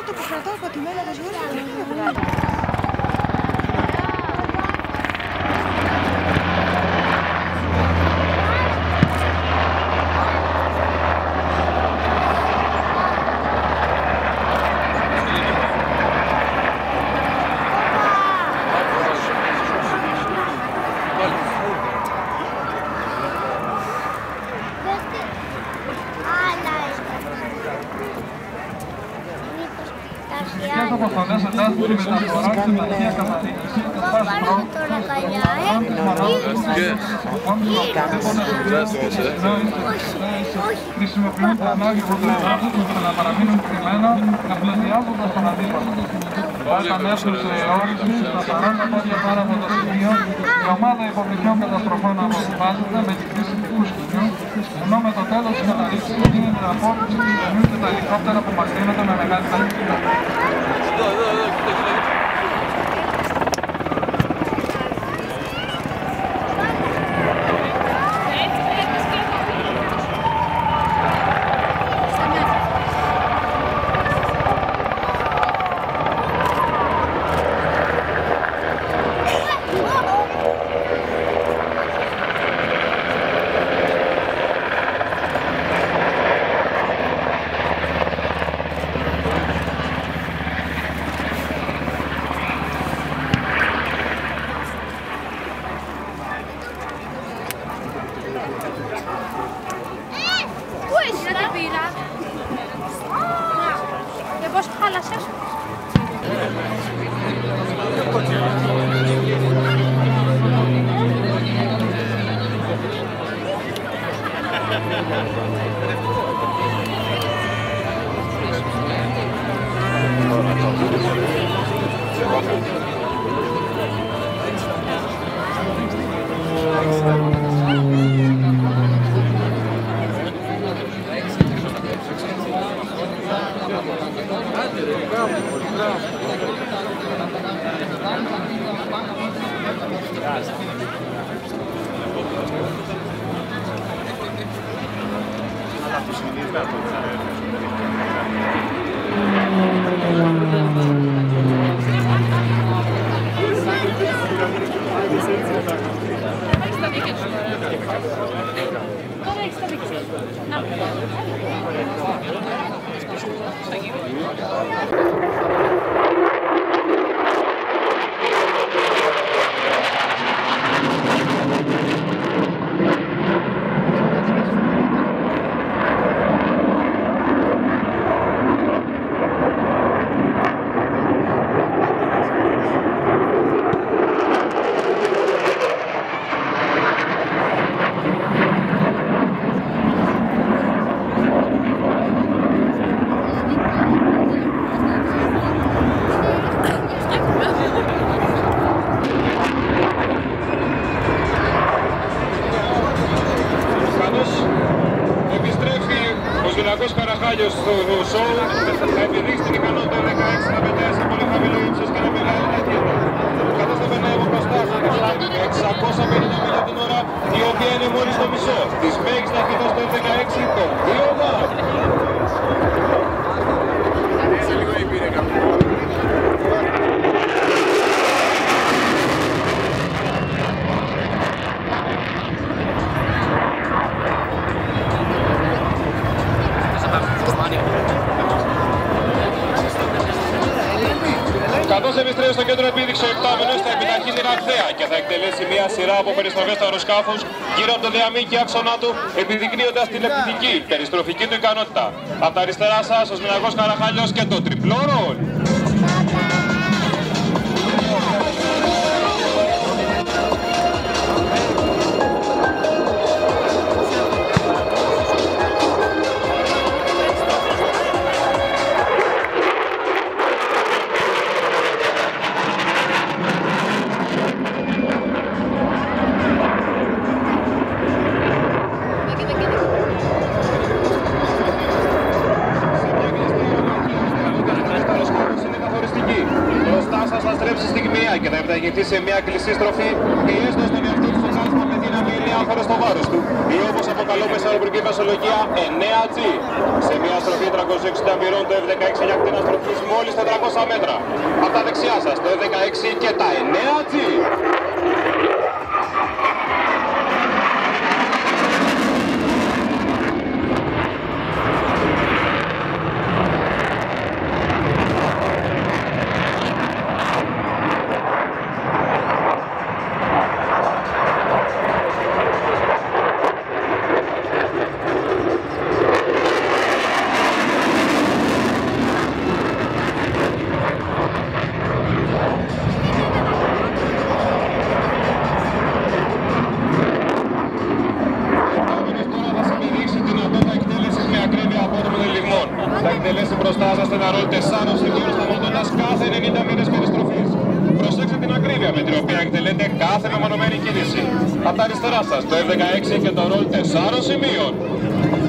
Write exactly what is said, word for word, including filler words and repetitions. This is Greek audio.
το που κρατάω πατημένο το σγουρί. Ειδικές αποστολές εντάσσουν τη μεταφορά στην ταχεία καθαρίστηση της φάσης πρώτης της μονάδας χρησιμοποιούν τα ανάγκη των τραπεζών ώστε να παραμείνουν κρυμμένα εμπλαδιάζοντας τον αντίπαλο. Όταν έρθουν σε αιώρηση στα σαράντα πόδια πάρα από το σημείο, η ομάδα υποβρυχιών καταστροφών αποφάσιζε με τη χρήση τυχού σκηνιού, ενώ με το τέλος της καταρρύψης γίνεται απόρριψη του ηρεμίου και τα ελικόπτερα που μακρύνονται με μεγάλη ταχύτητα. Πού είσαι, δεν πήρα. Και πώς χάλασες. Ολυμπιακός Καραχάλιος στο σοου θα επιδείξει την ικανότητα δεκαέξι να πετάει σε πολύ χαμηλό ύψος και να μεγάλη ταχύτητα. Καθώς θα περνάει από μπροστά σε εξακόσια πενήντα μιλιά την ώρα, η οποία είναι μόλις το μισό της μέγιστης ταχύτητας των δεκαέξι των δύο μάχ. Σε λίγο υπήρε κάποιο. Καθώς επιστρέφει στο κέντρο επίδειξη ο επτάμενος θα επιταχύνει ραγδαία και θα εκτελέσει μια σειρά από περιστροφές του αεροσκάφους γύρω από το διαμήκη άξονα του, επιδεικνύοντας την επιθετική περιστροφική του ικανότητα. Από τα αριστερά σας ο Σμυρνιακός Καραχάλιος και το τριπλό ρολ. Και θα επιταχυνθεί σε μια κλειστή στροφή και έστω στον εαυτό του στο κάλισμα με δύναμη ηλιάφορο στο βάρος του ή όπως αποκαλώ με αεροπορική μεσολογία εννέα τζι. Σε μια στροφή τριακόσια εξήντα μοιρών το εφ δεκαέξι για κτήνα στροφής μόλις τετρακόσια μέτρα. Από τα δεξιά σας το εφ δεκαέξι και τα εννέα τζι. Θα εκτελέσει μπροστά σας ένα ρολ τεσσάρων σημείων σταματώντας κάθε ενενήντα μοίρες περιστροφής. Προσέξτε την ακρίβεια με την οποία εκτελείται κάθε μεμονωμένη κίνηση. Από τα αριστερά σας το εφ δεκαέξι και το ρολ τεσσάρων σημείων.